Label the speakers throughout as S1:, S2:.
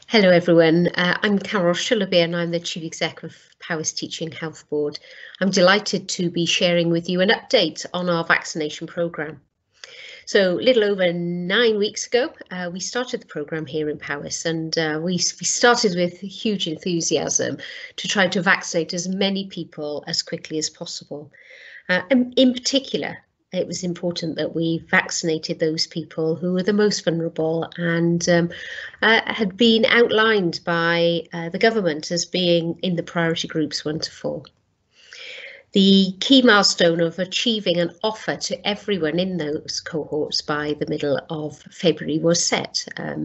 S1: Hello everyone, I'm Carol Shillabeer and I'm the Chief Exec of Powys Teaching Health Board. I'm delighted to be sharing with you an update on our vaccination programme. So a little over 9 weeks ago, we started the programme here in Powys, and we started with huge enthusiasm to try to vaccinate as many people as quickly as possible. And in particular, it was important that we vaccinated those people who were the most vulnerable and had been outlined by the government as being in the priority groups 1 to 4. The key milestone of achieving an offer to everyone in those cohorts by the middle of February was set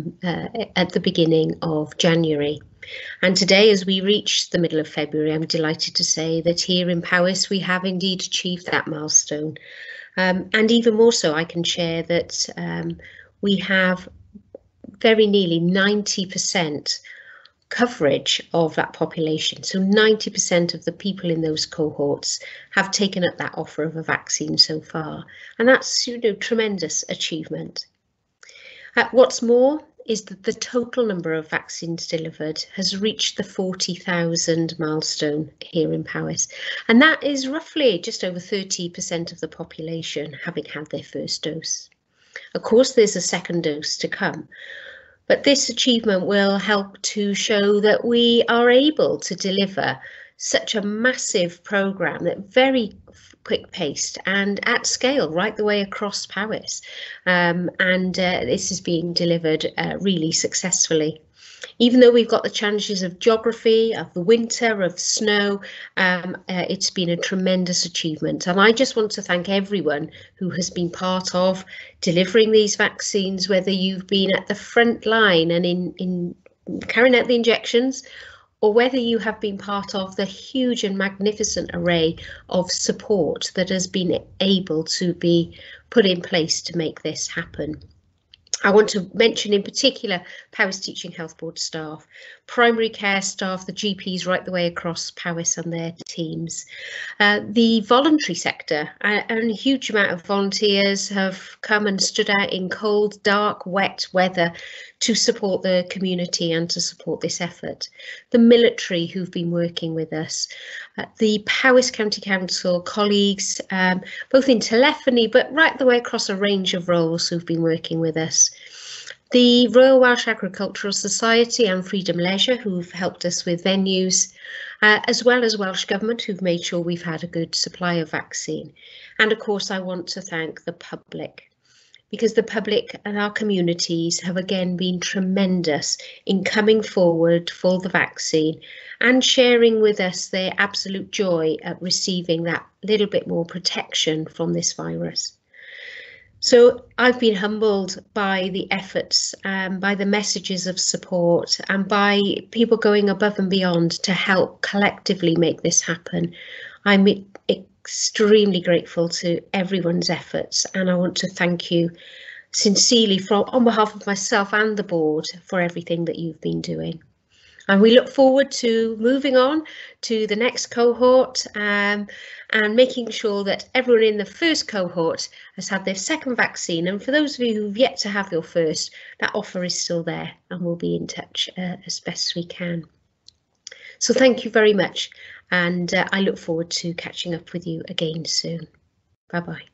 S1: at the beginning of January. And today, as we reach the middle of February, I'm delighted to say that here in Powys we have indeed achieved that milestone. And even more so, I can share that we have very nearly 90% coverage of that population. So 90% of the people in those cohorts have taken up that offer of a vaccine so far. And that's, tremendous achievement. What's more is that the total number of vaccines delivered has reached the 40,000 milestone here in Powys. And that is roughly just over 30% of the population having had their first dose. Of course, there's a second dose to come. But this achievement will help to show that we are able to deliver such a massive programme that very quick-paced and at scale right the way across Powys, and this is being delivered really successfully. Even though we've got the challenges of geography, of the winter, of snow, it's been a tremendous achievement. And I just want to thank everyone who has been part of delivering these vaccines, whether you've been at the front line and in carrying out the injections, or whether you have been part of the huge and magnificent array of support that has been able to be put in place to make this happen. I want to mention in particular Powys Teaching Health Board staff, primary care staff, the GPs right the way across Powys and their teams. The voluntary sector, and a huge amount of volunteers have come and stood out in cold, dark, wet weather to support the community and to support this effort. The military who've been working with us, the Powys County Council colleagues, both in telephony but right the way across a range of roles who've been working with us. The Royal Welsh Agricultural Society and Freedom Leisure who've helped us with venues, as well as Welsh Government who've made sure we've had a good supply of vaccine. And of course I want to thank the public, because the public and our communities have again been tremendous in coming forward for the vaccine and sharing with us their absolute joy at receiving that little bit more protection from this virus. So I've been humbled by the efforts, by the messages of support and by people going above and beyond to help collectively make this happen. I'm extremely grateful to everyone's efforts, and I want to thank you sincerely on behalf of myself and the board for everything that you've been doing. And we look forward to moving on to the next cohort and making sure that everyone in the first cohort has had their second vaccine. And for those of you who've yet to have your first, that offer is still there and we'll be in touch as best we can. So thank you very much. And I look forward to catching up with you again soon. Bye-bye.